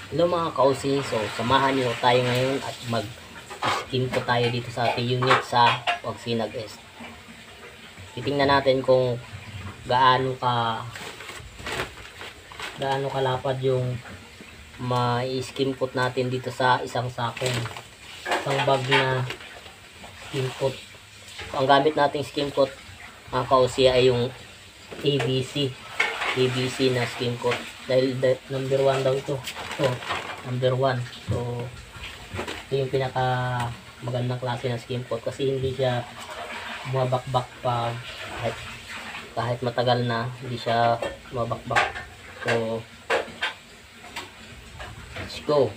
Hello mga kausi, so samahan nyo tayo ngayon at mag-skim ko tayo dito sa ating unit sa Wagsinag Est. Titingnan natin kung gaano kalapad yung ma-skim coat natin dito sa isang bag na skim coat. Ang gamit nating skim coat mga kausi ay yung ABC na skim coat dahil number 1 daw ito. So, number 1. So, ito yung pinaka magandang klase ng skim coat kasi hindi siya bumabakbak pa kahit matagal na, hindi siya bumabakbak. So, let's go.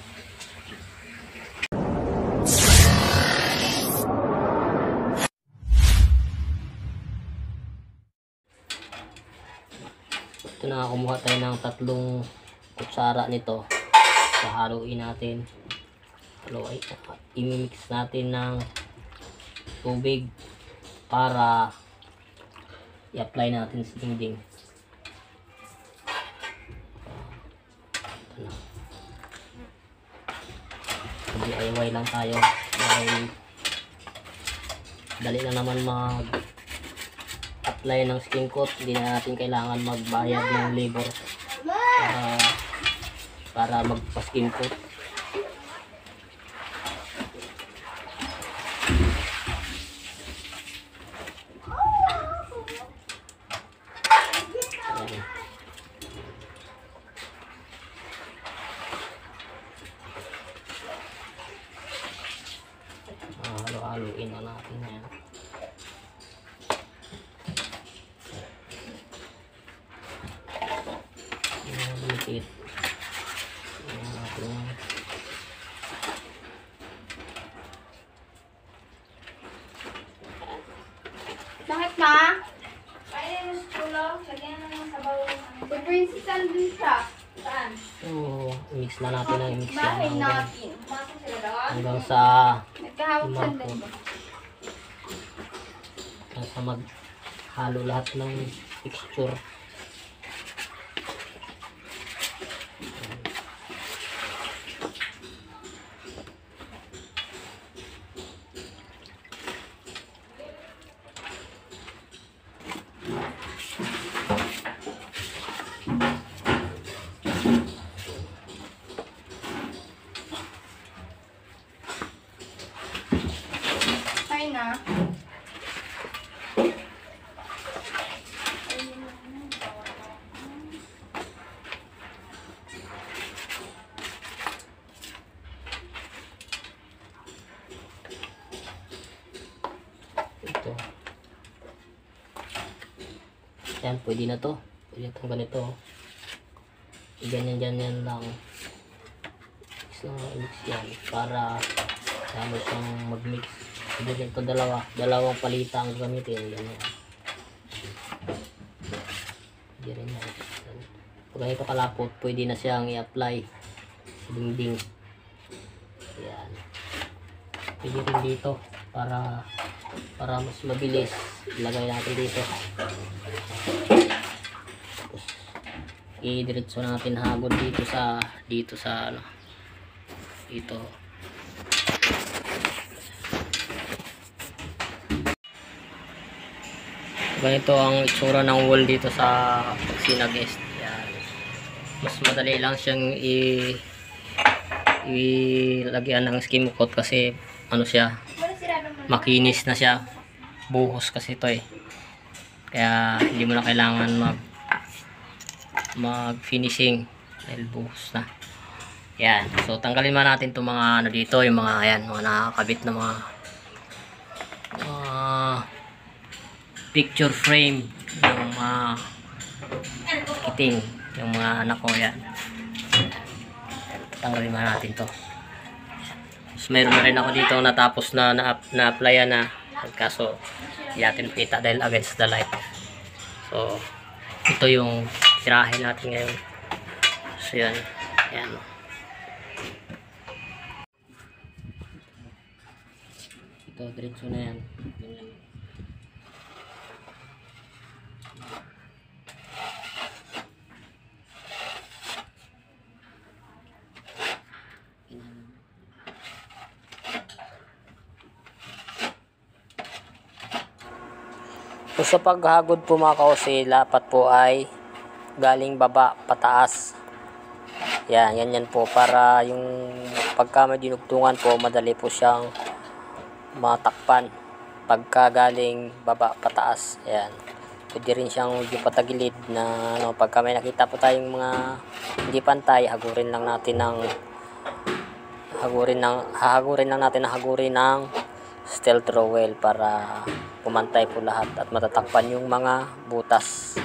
Ito na, kumuha tayo ng 3 kutsara nito. Haluin natin. I-mix natin ng tubig para i-apply natin sa dingding. Ito na. DIY lang tayo dahil dali na naman mag-apply ng skin coat. Hindi na natin kailangan magbayad ng labor para magpa-skin coat. Halo-haloin na natin yan. Lumikit. Bakit ma? Kaya yung skulo, lagyan na ng sabaw. Si Princess andun siya. Saan? So, i-mix na natin ang i-mix Bahay yan natin. Pumasok sila doon. hanggang sa Nagkahawak sandal. maghalo lahat ng texture. Ay na. Ito. Yan, pwede na to. Pwede itong ganito. Ganyan lang. Mix yan para lalo siyang mag-mix. Pwede ito dalawang palita ang gamitin. Ganyan. Pwede rin yan. Pag ganito kalapot, pwede na siyang i-apply sa dingding. Yan. Pwede rin dito para mas mabilis. Ilagay natin dito. Tapos i-diretso natin hagod dito sa ano, dito. Ganito ang itsura ng wall dito sa Wagsinag Est. Yan. Mas madali lang siyang ilagyan ng skim coat kasi ano siya, makinis na siya. Buhos kasi ito eh. Kaya hindi mo na kailangan mag-finishing dahil buhos na. Yan. So tanggalin man natin itong mga ano dito, yung mga ayan, mga nakakabit na mga picture frame, yung mga kiting, yung mga anak ko yan. Tanggalin man natin to. So, meron na rin ako dito natapos na-applyan na kaso hindi natin kita dahil against the light. So ito yung tirahin natin ngayon. So yan. Yan. Ito diretso na yan. Ganyan. So, sa paghagod po mga kaose, dapat po ay galing baba pataas. Yan, yan po para yung pagka may dinugtungan po, madali po siyang matakpan pagka galing baba pataas. Yan. Pwede rin siyang medyo patagilid na pagka may nakita po tayong mga hindi pantay, hagurin lang natin ng steel trowel para pumantay po lahat at matatakpan yung mga butas.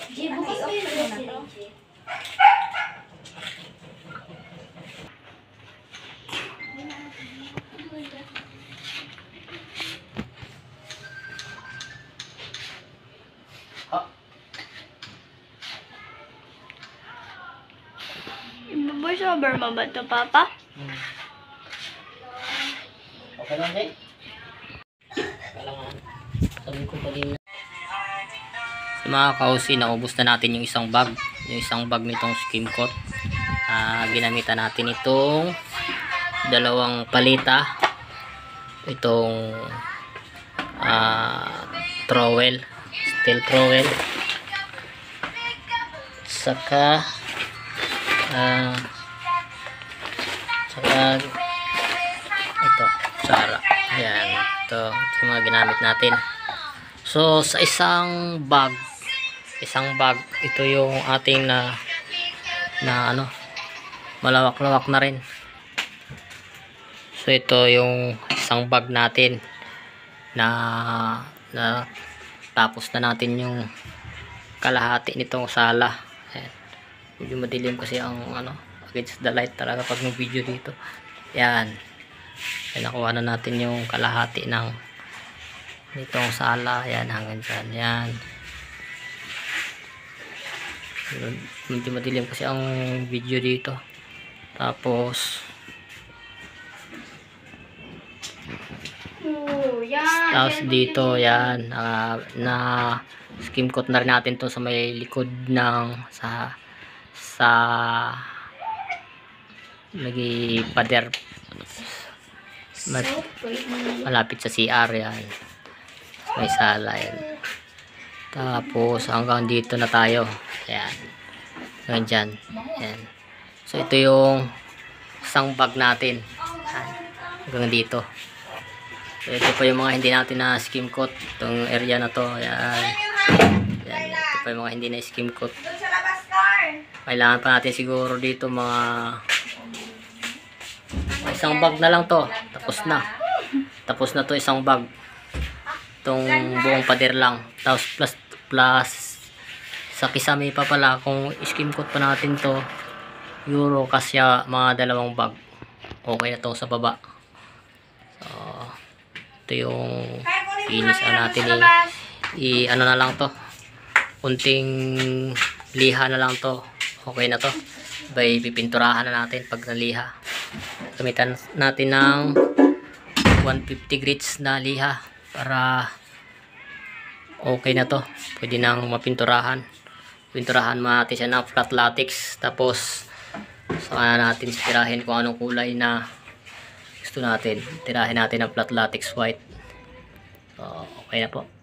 Bukas mo na to. Voice over mo ba ito, Papa? Okay lang, Jay? Kailangan. Sabi ko pa din. Sa mga kausi, naubos na natin yung isang bag. Yung isang bag nitong skim coat. Ginamitan natin itong dalawang palita. Itong trowel. Steel trowel. Saka ito, Sara. Ayan, ito yung mga ginamit natin. So, sa isang bag, ito yung ating na ano, malawak-lawak na rin. So, ito yung isang bag natin na tapos na natin yung kalahati nitong sala. Ayan. Medyo madilim kasi ang ano, against the light talaga pag may video dito. Yan. Ay, nakuha na natin yung kalahati ng nitong sala. Yan, hanggang dyan. Yan. Medyo madilim kasi ang video dito. Tapos dito, yan. Na skim coat na rin natin to sa may likod ng lagi pader malapit sa CR. Yan, may sala. Yan. Tapos hanggang dito na tayo. Ayan, hanggang dyan. Ayan. So ito yung isang bag natin. Ayan. Hanggang dito. So ito pa yung mga hindi natin na skim coat. Itong area na to. Ayan. Ayan. Ito pa yung mga hindi na skim coat. Kailangan pa natin siguro dito mga isang bag na lang to. Tapos na to isang bag. Itong buong pader lang. Tapos plus sa kisame pa pala kung skim coat pa natin to, euro kasya mga dalawang bag. Okay na to sa baba. So, ito yung finish natin. Ano na lang to. Kunting liha na lang to. Okay na to. By pipinturahan na natin pag naliha. Gamitan natin ng 150 grits na liha para okay na to. Pwede nang mapinturahan. Pinturahan natin siya ng flat latex. Tapos saka natin tirahin kung anong kulay na gusto natin. Tirahin natin ng flat latex white. So, okay na po.